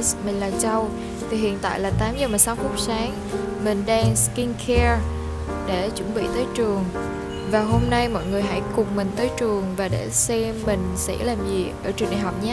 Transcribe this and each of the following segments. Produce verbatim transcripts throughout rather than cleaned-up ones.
guys, mình là Châu. Thì hiện tại là tám giờ mười sáu phút sáng. Mình đang skincare để chuẩn bị tới trường. Và hôm nay mọi người hãy cùng mình tới trường và để xem mình sẽ làm gì ở trường đại học nhé.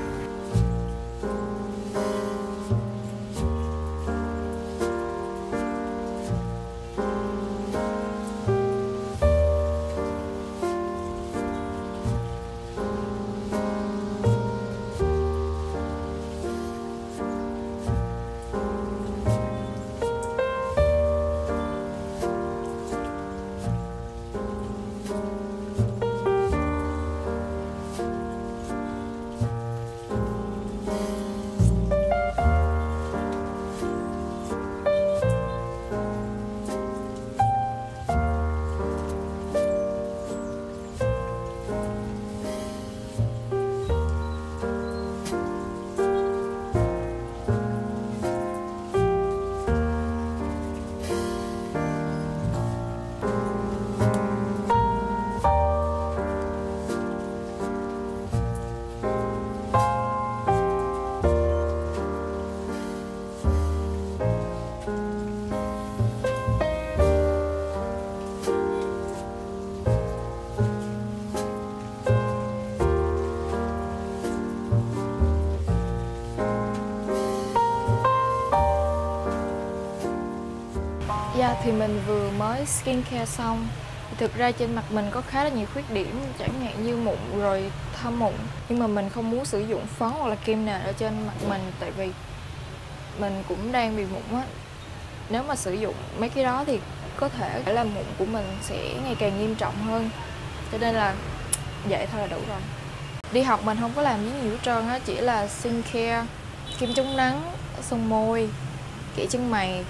Yeah, thì mình vừa mới skincare xong. Thực ra trên mặt mình có khá là nhiều khuyết điểm, chẳng hạn như mụn rồi thâm mụn. Nhưng mà mình không muốn sử dụng phấn hoặc là kem nền ở trên mặt mình, tại vì mình cũng đang bị mụn á. Nếu mà sử dụng mấy cái đó thì có thể là mụn của mình sẽ ngày càng nghiêm trọng hơn. Cho nên là vậy thôi là đủ rồi. Đi học mình không có làm gì nhiều hết trơn á, chỉ là skincare, kem chống nắng, son môi, kẻ chân mày.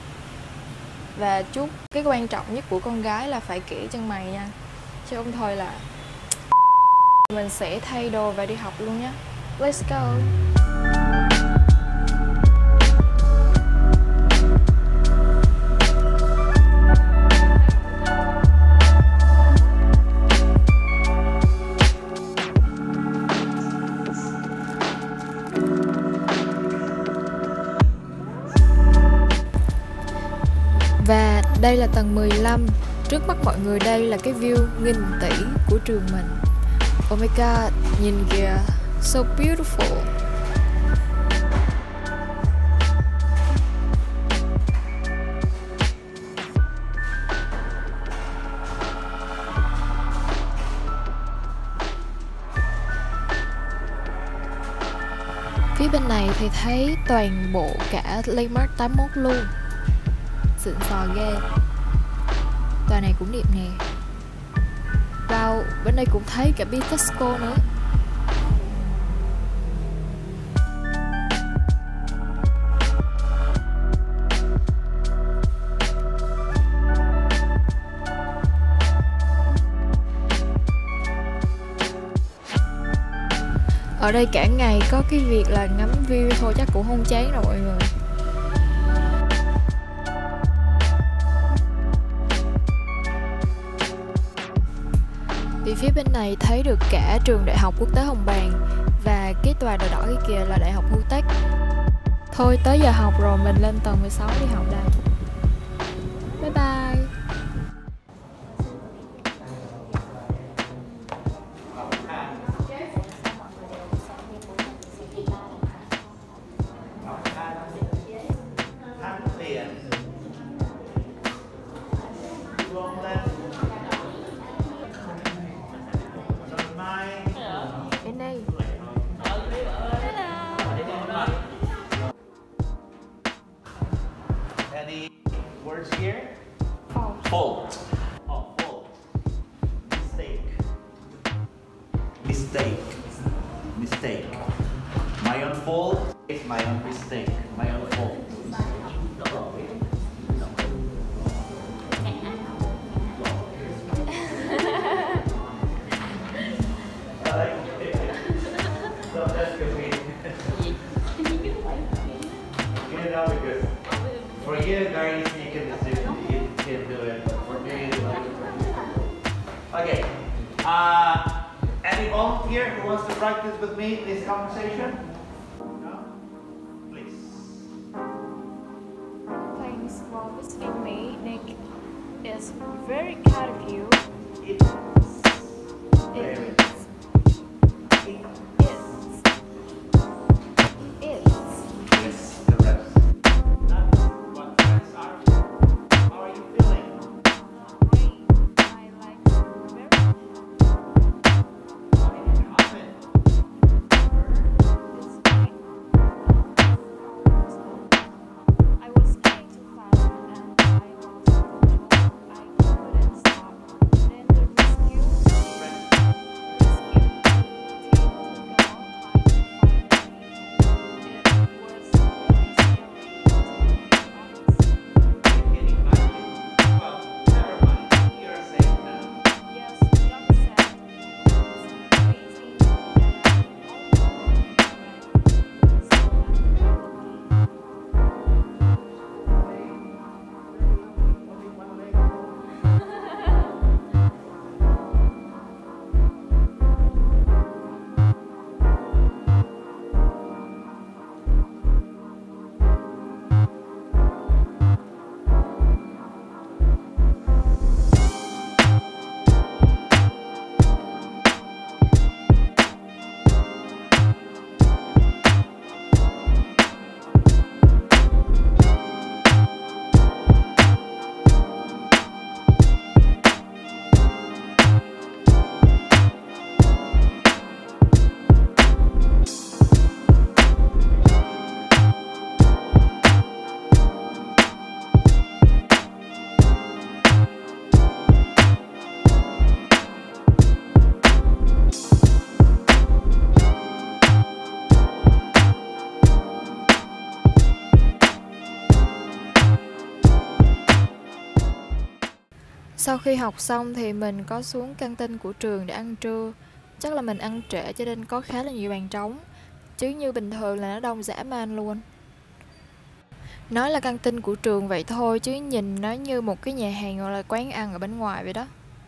Và chút cái quan trọng nhất của con gái là phải kẻ chân mày nha. Chứ không thôi là mình sẽ thay đồ và đi học luôn nhé. Let's go. Và đây là tầng mười lăm. Trước mắt mọi người đây là cái view nghìn tỷ của trường mình. Oh my god, nhìn kìa, so beautiful. Phía bên này thì thấy toàn bộ cả Landmark tám mốt luôn. Xịn sò ghê. Tòa này cũng đẹp nè. Wow, bên đây cũng thấy cả Bitexco nữa. Ở đây cả ngày có cái việc là ngắm view thôi chắc cũng không chán đâu mọi người. Vì phía bên này thấy được cả trường Đại học Quốc tế Hồng Bàng và cái tòa đỏ đỏ kia kìa là Đại học Hutech. Thôi tới giờ học rồi, mình lên tầng mười sáu đi học đây. Bye bye. Any words here? Fault. Fault. Oh, fault. Mistake. Mistake. Mistake. My own fault. It's my own mistake. My own fault. So that's good. Get it out because for you guys you can assume you can do it. For me it's like okay. Uh any volunteer who wants to practice with me this conversation? No? very kind of you. It's It very. is. It It's. It's. is the rest. That's what friends are. How are you feeling? Great. I like it very much. How did it happen? It's fine. I was going too fast and I lost control. I couldn't stop. Then the rescue Friends, rescue team took a long time to find me. It was really scary, to be honest. you're getting back in. Well, never mind. You're safe now. Yes, John said it was amazing that I almost ran. So I'm lucky. Sau khi học xong thì mình có xuống căng tin của trường để ăn trưa. Chắc là mình ăn trễ cho nên có khá là nhiều bàn trống. Chứ như bình thường là nó đông dã man luôn. Nói là căng tin của trường vậy thôi chứ nhìn nó như một cái nhà hàng hoặc là quán ăn ở bên ngoài vậy đó.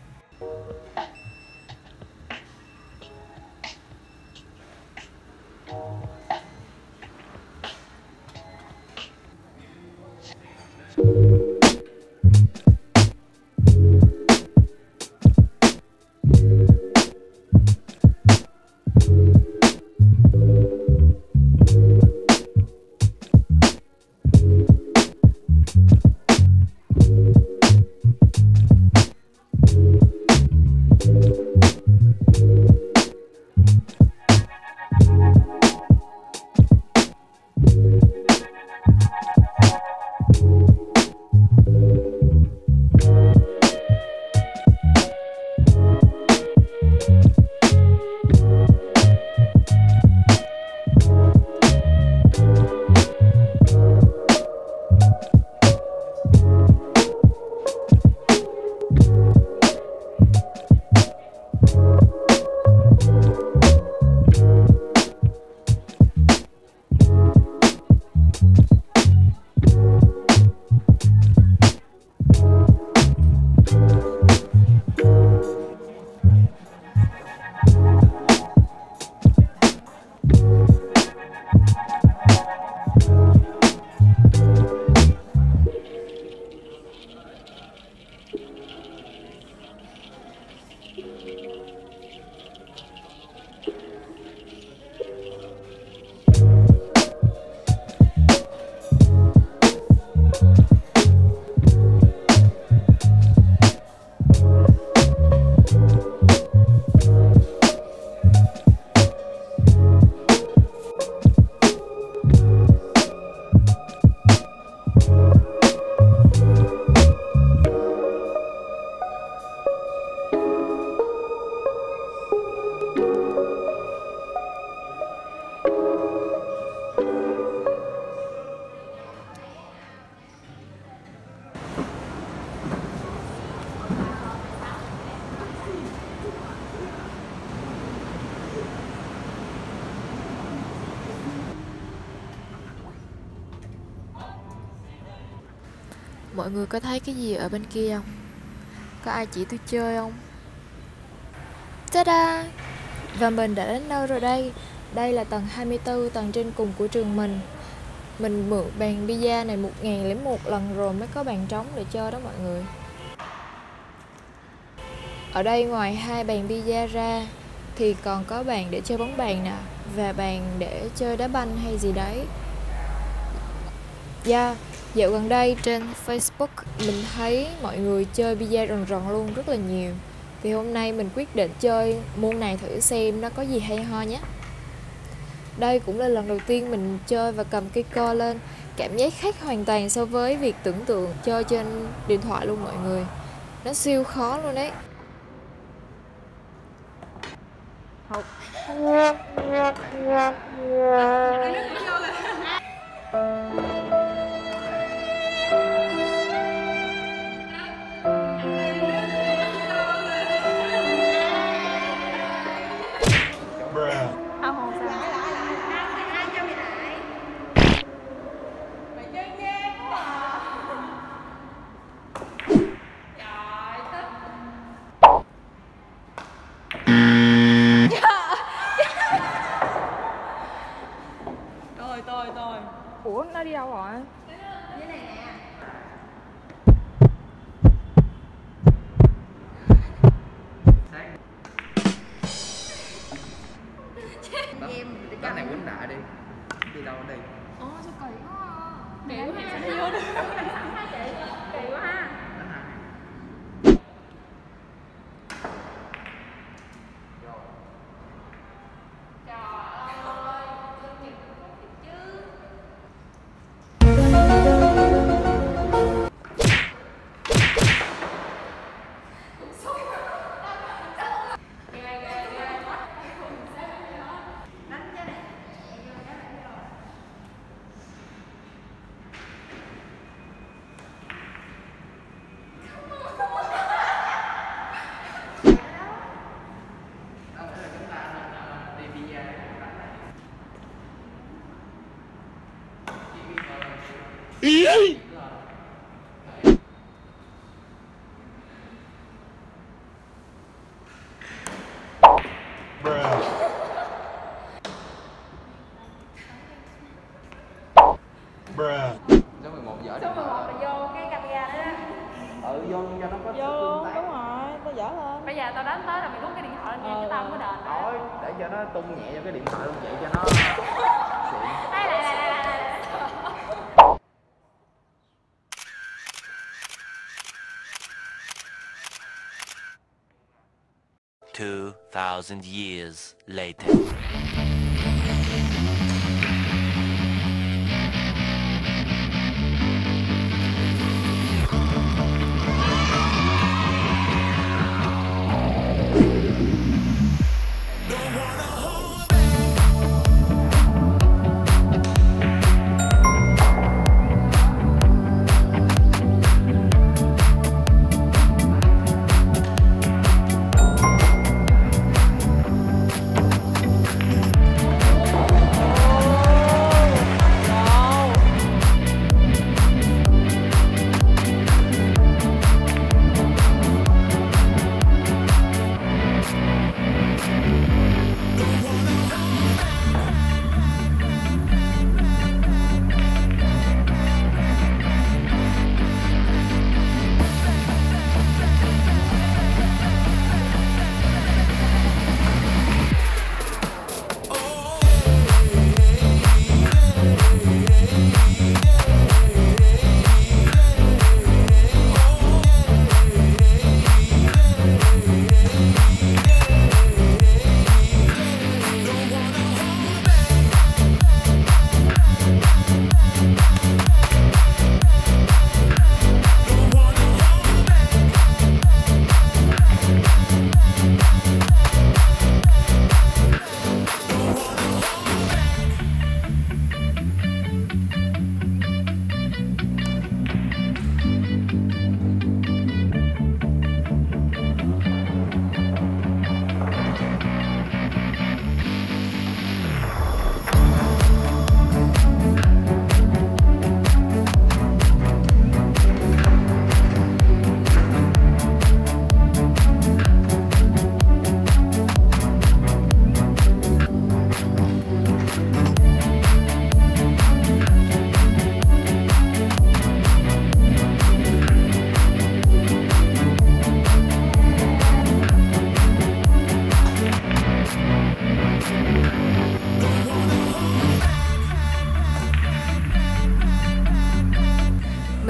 Mọi người có thấy cái gì ở bên kia không? Có ai chỉ tôi chơi không? Ta-da! Và mình đã đến nơi rồi đây. Đây là tầng hai mươi tư, tầng trên cùng của trường mình. Mình mượn bàn pizza này một ngàn lẻ một lần rồi mới có bàn trống để chơi đó mọi người. Ở đây ngoài hai bàn pizza ra thì còn có bàn để chơi bóng bàn nè, và bàn để chơi đá banh hay gì đấy. Yeah, dạo gần đây trên Facebook mình thấy mọi người chơi pizza rần rần luôn, rất là nhiều. Thì hôm nay mình quyết định chơi môn này thử xem nó có gì hay ho nhé. Đây cũng là lần đầu tiên mình chơi và cầm cây cơ lên. Cảm giác khác hoàn toàn so với việc tưởng tượng chơi trên điện thoại luôn mọi người. Nó siêu khó luôn đấy. Học. Không, không sao. Tôi, tôi, tôi. Ủa, nó đi đâu rồi? Dưới này nè. Game cái này quýnh đại đi. Đi đâu đi? Ồ, sao kỳ quá à. Kỳ quá ha. Sao vô được. Kỳ quá ha. Đánh hả? Ý. Số mười một dở đi. Số mười một là vô cái camera đó đó. Ừ, vô cho nó có Vô luôn, đúng rồi, tao dở lên. Bây giờ tao đánh tới là mày rút cái điện thoại lên nha, chứ tao không có đền. Thôi, để cho nó tung nhẹ vô cái điện thoại luôn vậy cho nó xịn. Đây, đây, đây, đây, đây. Two thousand years later.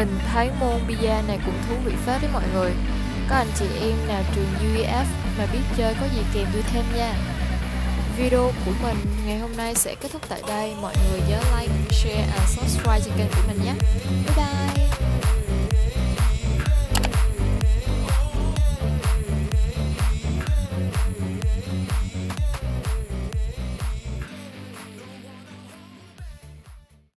Mình thấy môn bida này cũng thú vị phết đấy mọi người. Có anh chị em nào trường u e ép mà biết chơi có gì kèm tôi thêm nha. Video của mình ngày hôm nay sẽ kết thúc tại đây. Mọi người nhớ like, share và subscribe trên kênh của mình nhé. Bye bye.